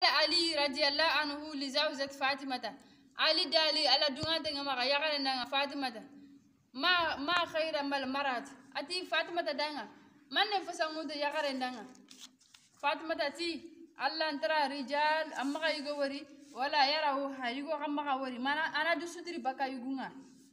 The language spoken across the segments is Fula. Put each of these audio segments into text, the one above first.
علي رضي الله عنه لزوجة فاطمة علي دالي على دعاء دعما يقرأ فاطمة ما خير المرات أتي فاطمة دعنا من نفسه يقرأ دعنا فاطمة تي الله ترى رجال أما يقوري ولا يراه هيقو أما قوري ما أنا دسوتري بكا يقونا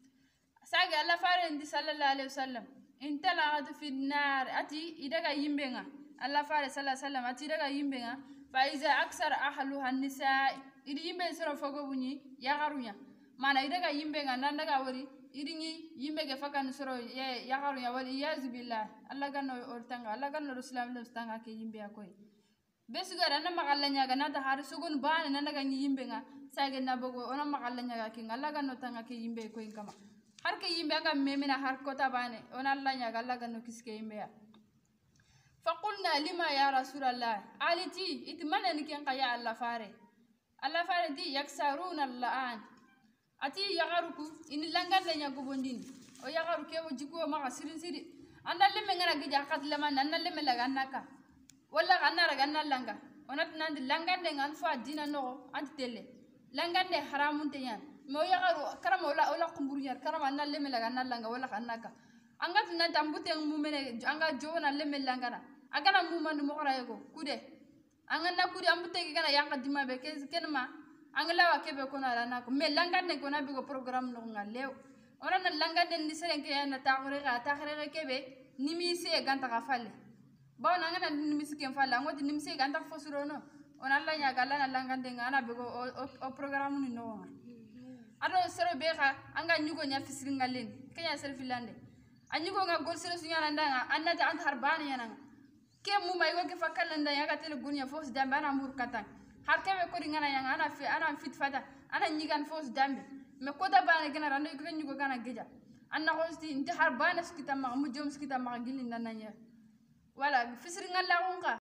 ساق الله فارن صلى الله عليه وسلم انت لا في النار أتي إذا يمبنا الله فارن صلى الله عليه وسلم أتي إذا يمبنا فإذا أكثر أهلها النساء إذا يمبنا سر فوقوني يغارونا ما أنا إذا يمبنا نانا قوري إذا يمبنا فكان سر يغارونا والعياذ بالله الله كان أرتانا الله كان رسول الله استانا كي يمبنا كوي بس غير أنا ما قال لنا كنا تهار سكون بان نانا كان يمبنا ساقنا بقول أنا ما قال لنا كين الله كان أرتانا كي يمبنا كوي كما har ke yimbe ga memena har kota bane on Allah nya ga Allah ga no kiske yimbe ya faqulna lima ya rasulullah aliti itmana ni ken qaya Allah fare di yaksaruna al'an ati yagaruku in langande nya go bondin o yagaru ke o jiko ma sirin siri anda lemme ngara gija khat lama nan lemme laga naka walla ganna raga nan langa onat nan langande ngan fa dina no anti tele langande haramun te yan mo yagaru karama wala kumburiya karama nan lemme laga nan langa wala kanaka anga tunan tambute mu mene anga jona lemme langa na agana mu man mo qara yego kude anga na kude ambute gana yanga dima be kenma anga lawa kebe ko na rana ko me langa ne ko na bi ko programme no ngalew ona na langa den ni seren ke na taxire kebe nimi se ganta ka falle ba na ngana nimi se ken falle ngoti nimi se ganta fosuro no ona la nya gala na langa den ngana be ko o programme ni no ado sero be kha anga nyugo nya fisiri ngalen kenya ser filande anyugo nga gol sero sunya ndanga annata ant harbani yana ke mu may woge fakal nda yaga tele gunya fos dambe ana mur katan har kebe ko ringana yang ana fit fata ana nyigan fos dambe me ko da bana gena rando ko nyugo kana geja anna hosti inta harbana skita ma mu jom skita ma gilin nanya wala fisiri ngalla